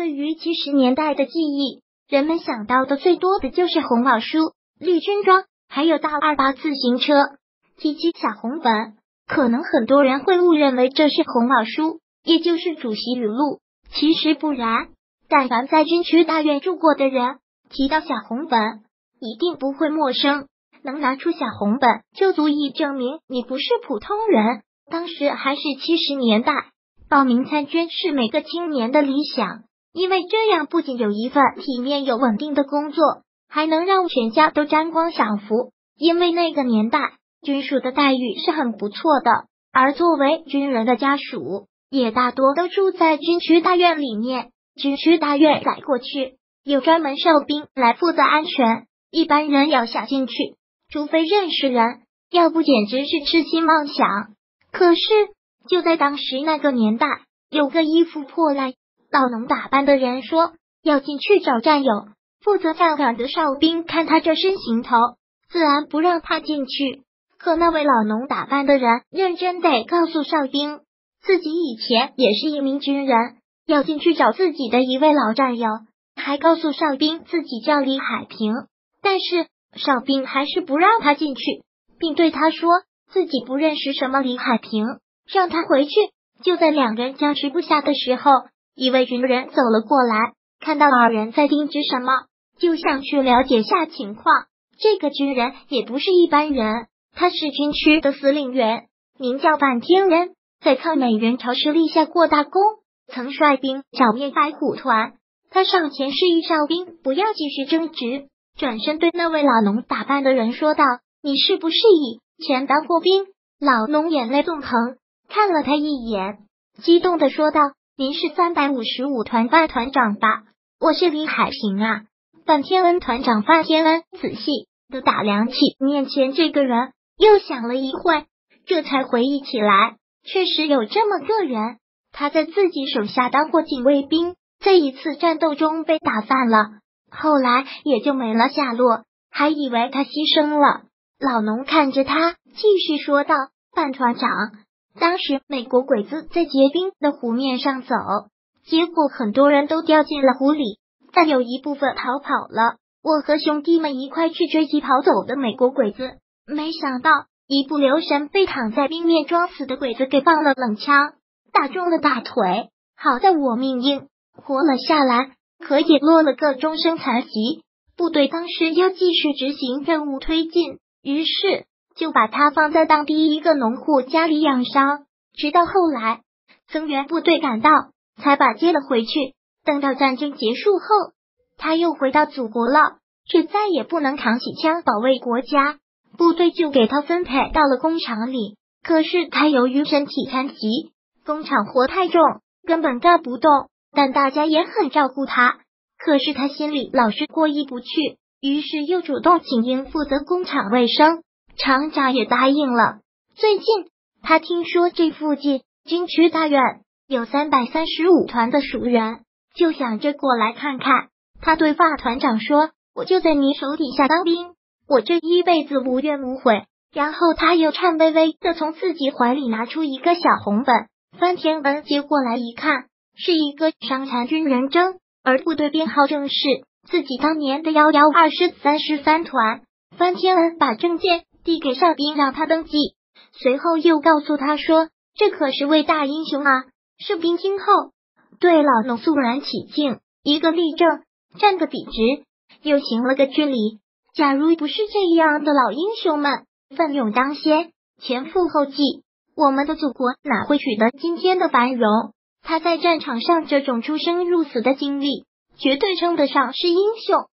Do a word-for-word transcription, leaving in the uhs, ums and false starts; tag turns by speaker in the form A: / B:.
A: 对于七十年代的记忆，人们想到的最多的就是洪老叔、绿军装，还有大二八自行车。提及小红本，可能很多人会误认为这是洪老叔，也就是主席语录。其实不然，但凡在军区大院住过的人，提到小红本，一定不会陌生。能拿出小红本，就足以证明你不是普通人。当时还是七十年代，报名参军是每个青年的理想，因为这样不仅有一份体面有稳定的工作，还能让全家都沾光享福。因为那个年代，军属的待遇是很不错的，而作为军人的家属，也大多都住在军区大院里面。军区大院改过去，有专门哨兵来负责安全，一般人要想进去，除非认识人，要不简直是痴心妄想。可是就在当时那个年代，有个衣服破烂、老农打扮的人说要进去找战友，负责站岗的哨兵看他这身行头，自然不让他进去。可那位老农打扮的人认真地告诉哨兵，自己以前也是一名军人，要进去找自己的一位老战友，还告诉哨兵自己叫李海平。但是哨兵还是不让他进去，并对他说自己不认识什么李海平，让他回去。就在两人僵持不下的时候，一位军人走了过来，看到二人在盯着什么，就想去了解下情况。这个军人也不是一般人，他是军区的司令员，名叫范天恩，在抗美援朝时立下过大功，曾率兵剿灭白虎团。他上前示意哨兵不要继续争执，转身对那位老农打扮的人说道：你是不是以前当过兵？老农眼泪纵横，看了他一眼，激动地说道：您是三百五十五团范团长吧？我是李海平啊。范天恩团长范天恩仔细地打量起面前这个人，又想了一会，这才回忆起来，确实有这么个人。他在自己手下当过警卫兵，在一次战斗中被打散了，后来也就没了下落，还以为他牺牲了。老农看着他，继续说道：范团长，当时美国鬼子在结冰的湖面上走，结果很多人都掉进了湖里，但有一部分逃跑了。我和兄弟们一块去追击跑走的美国鬼子，没想到一不留神被躺在冰面装死的鬼子给放了冷枪，打中了大腿。好在我命硬，活了下来，可也落了个终生残疾。部队当时要继续执行任务推进，于是就把他放在当地一个农户家里养伤，直到后来增援部队赶到，才把接了回去。等到战争结束后，他又回到祖国了，却再也不能扛起枪保卫国家，部队就给他分配到了工厂里。可是他由于身体残疾，工厂活太重，根本干不动，但大家也很照顾他，可是他心里老是过意不去，于是又主动请缨负责工厂卫生，厂长也答应了。最近他听说这附近军区大院有三百三十五团的熟人，就想着过来看看。他对范团长说，我就在你手底下当兵，我这一辈子无怨无悔。然后他又颤巍巍的从自己怀里拿出一个小红本，范天恩接过来一看，是一个伤残军人证，而部队编号正是自己当年的幺幺二师三十三团。范天恩把证件递给哨兵让他登记，随后又告诉他说，这可是位大英雄啊。士兵听后对老农肃然起敬，一个立正，站个笔直，又行了个军礼。假如不是这样的老英雄们奋勇当先，前赴后继，我们的祖国哪会取得今天的繁荣？他在战场上这种出生入死的经历，绝对称得上是英雄。